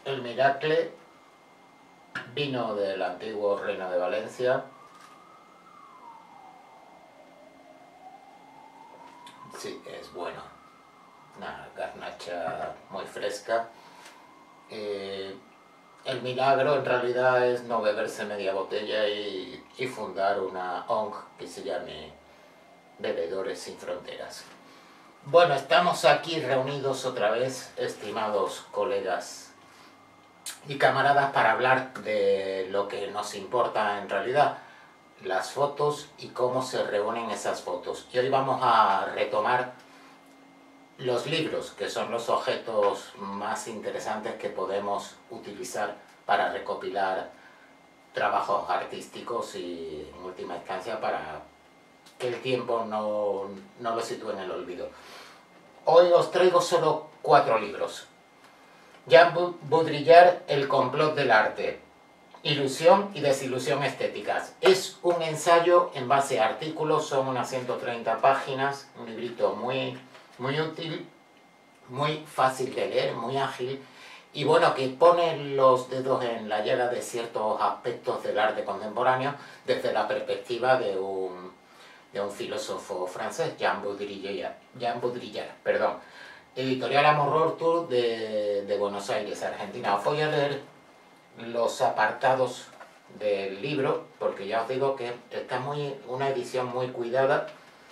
El Miracle vino del antiguo reino de Valencia. Sí, es bueno. Una garnacha muy fresca. El milagro en realidad es no beberse media botella y fundar una ONG que se llame Bebedores Sin Fronteras. Bueno, estamos aquí reunidos otra vez, estimados colegas y camaradas, para hablar de lo que nos importa en realidad, las fotos y cómo se reúnen esas fotos. Y hoy vamos a retomar los libros, que son los objetos más interesantes que podemos utilizar para recopilar trabajos artísticos y, en última instancia, para que el tiempo no lo sitúe en el olvido. Hoy os traigo solo 4 libros. Jean Baudrillard, El complot del arte. Ilusión y desilusión estéticas. Es un ensayo en base a artículos, son unas 130 páginas, un librito muy útil, muy fácil de leer, muy ágil, y bueno, que pone los dedos en la llaga de ciertos aspectos del arte contemporáneo desde la perspectiva de un filósofo francés, Jean Baudrillard, perdón. Editorial Amor Tour de Buenos Aires, Argentina. Os voy a leer los apartados del libro, porque ya os digo que está una edición muy cuidada.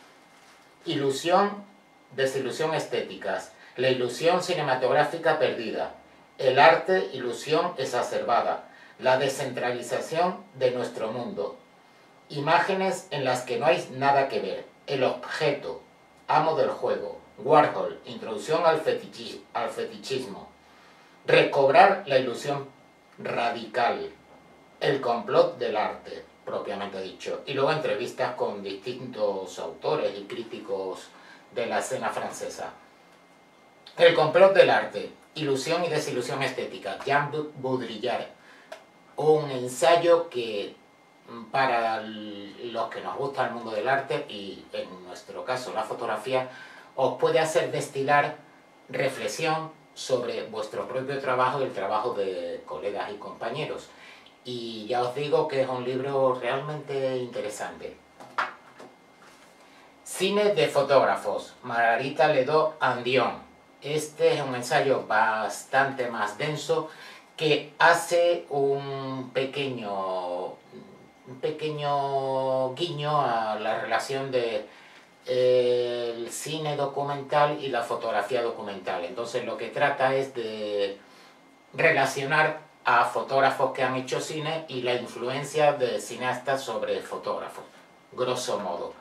Ilusión, desilusión estéticas. La ilusión cinematográfica perdida. El arte, ilusión exacerbada. La descentralización de nuestro mundo. Imágenes en las que no hay nada que ver. El objeto, amo del juego. Warhol, introducción al fetichismo. Recobrar la ilusión radical. El complot del arte, propiamente dicho. Y luego entrevistas con distintos autores y críticos de la escena francesa. El complot del arte, ilusión y desilusión estética. Jean Baudrillard. Un ensayo que, para los que nos gusta el mundo del arte y en nuestro caso la fotografía, os puede hacer destilar reflexión sobre vuestro propio trabajo y el trabajo de colegas y compañeros. Y ya os digo que es un libro realmente interesante. Cine de fotógrafos, Margarita Ledoux-Andion. Este es un ensayo bastante más denso que hace un pequeño guiño a la relación de el cine documental y la fotografía documental. Entonces lo que trata es de relacionar a fotógrafos que han hecho cine y la influencia de cineastas sobre fotógrafos, grosso modo.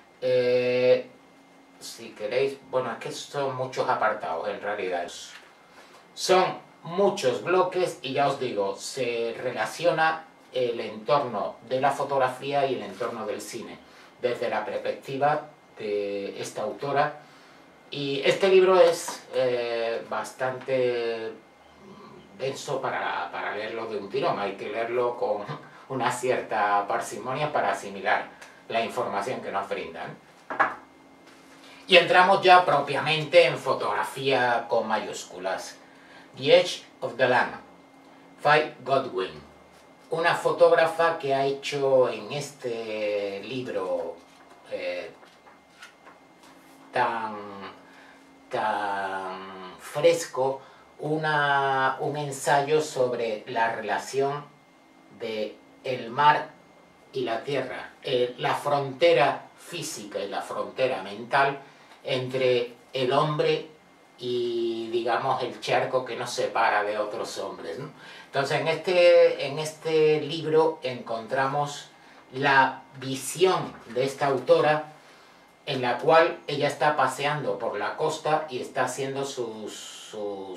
Si queréis, bueno, es que son muchos apartados en realidad. Son muchos bloques y ya os digo, se relaciona el entorno de la fotografía y el entorno del cine desde la perspectiva de esta autora. Y este libro es bastante denso para leerlo de un tirón. Hay que leerlo con una cierta parsimonia para asimilar la información que nos brindan. Y entramos ya propiamente en fotografía con mayúsculas. The Edge of the Lamb, Faye Godwin. Una fotógrafa que ha hecho en este libro tan fresco un ensayo sobre la relación de el mar y la tierra, la frontera física y la frontera mental entre el hombre y, digamos, el charco que nos separa de otros hombres, ¿no? Entonces en este libro encontramos la visión de esta autora, en la cual ella está paseando por la costa y está haciendo sus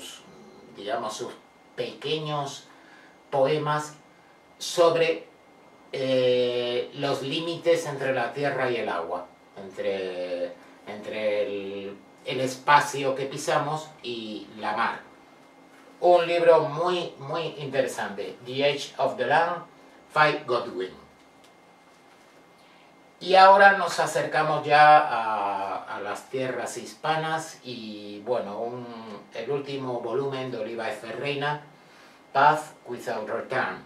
pequeños poemas sobre los límites entre la tierra y el agua, entre el espacio que pisamos y la mar. Un libro muy interesante, The Edge of the Lamb, Faye Godwin. Y ahora nos acercamos ya a las tierras hispanas y bueno, el último volumen de Oliva F. Reina, Path Without Return.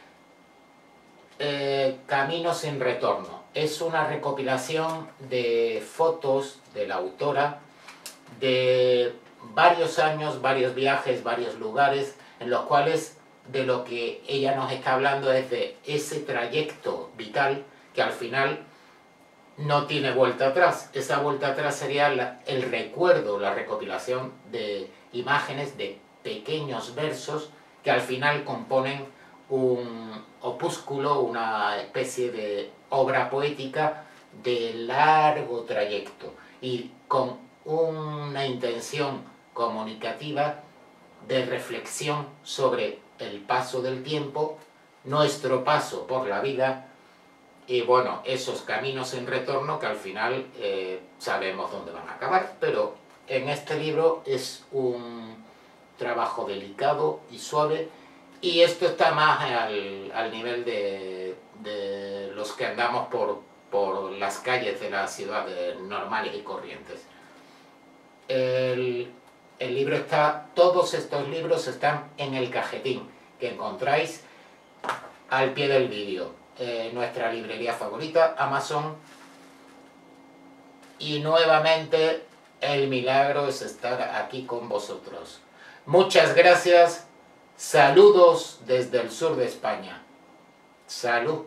Camino sin retorno. Es una recopilación de fotos de la autora de varios años, varios viajes, varios lugares, en los cuales de lo que ella nos está hablando es de ese trayecto vital que al final no tiene vuelta atrás. Esa vuelta atrás sería el recuerdo, la recopilación de imágenes, de pequeños versos que al final componen un opúsculo, una especie de obra poética de largo trayecto y con una intención comunicativa de reflexión sobre el paso del tiempo, nuestro paso por la vida y bueno, esos caminos sin retorno que al final sabemos dónde van a acabar, pero en este libro es un trabajo delicado y suave y esto está más al nivel de los que andamos por las calles de las ciudades normales y corrientes. El libro está, todos estos libros están en el cajetín que encontráis al pie del vídeo. Nuestra librería favorita, Amazon. Y nuevamente el milagro es estar aquí con vosotros. Muchas gracias. Saludos desde el sur de España. Salud.